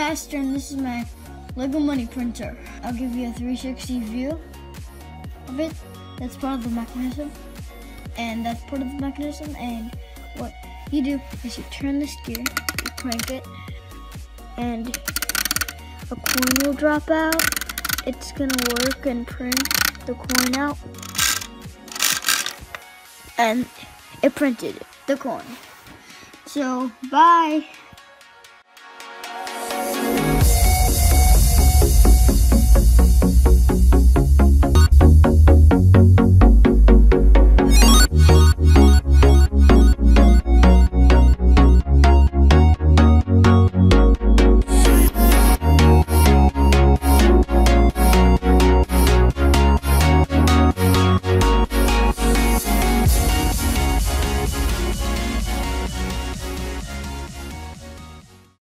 faster, and this is my Lego money printer. I'll give you a 360 view of it. That's part of the mechanism, and that's part of the mechanism. And what you do is you turn this gear, you crank it, and a coin will drop out. It's gonna work and print the coin out, and it printed the coin. So bye.